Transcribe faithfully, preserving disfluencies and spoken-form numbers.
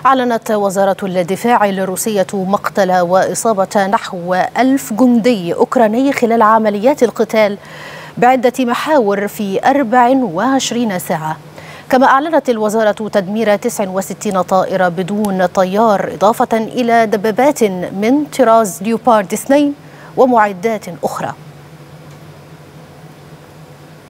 أعلنت وزارة الدفاع الروسية مقتل وإصابة نحو ألف جندي أوكراني خلال عمليات القتال بعدة محاور في أربع وعشرين ساعة. كما أعلنت الوزارة تدمير تسع وستين طائرة بدون طيار، إضافة إلى دبابات من طراز ليوبارد اثنين ومعدات أخرى.